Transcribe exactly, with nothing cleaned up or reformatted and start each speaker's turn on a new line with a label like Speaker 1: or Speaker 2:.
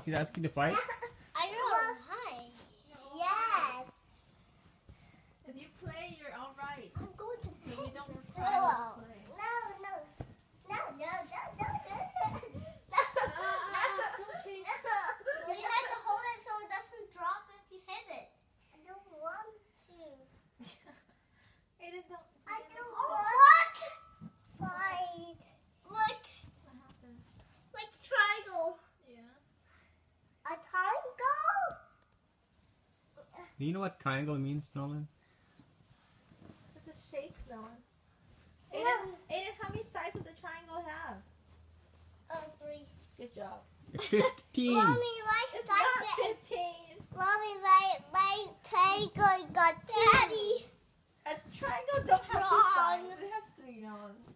Speaker 1: He's asking to fight?
Speaker 2: I don't know why. Yes.
Speaker 3: If you play, you're all right.
Speaker 2: I'm going to
Speaker 3: If you don't
Speaker 2: no.
Speaker 3: try to play.
Speaker 2: No, no. No, no, no, no, no, no.
Speaker 3: Ah, don't chase.
Speaker 2: Well, you have to hold it so it doesn't drop if you hit it. I don't want to.
Speaker 3: Aiden, don't.
Speaker 2: I don't want to fight. Like,
Speaker 3: What happened?
Speaker 2: like triangle.
Speaker 3: Yeah.
Speaker 2: A triangle?
Speaker 1: Do you know what triangle means, Nolan?
Speaker 3: It's a shape, Nolan.
Speaker 2: Yeah.
Speaker 3: Aiden, Aiden, how many sides does a triangle have?
Speaker 2: Uh, three.
Speaker 3: Good job.
Speaker 1: Fifteen.
Speaker 2: Mommy, my
Speaker 3: It's
Speaker 2: side
Speaker 3: not
Speaker 2: is...
Speaker 3: fifteen.
Speaker 2: Mommy, my, my triangle got two. Daddy.
Speaker 3: A triangle don't have two
Speaker 2: Wrong.
Speaker 3: sides. It has three, Nolan.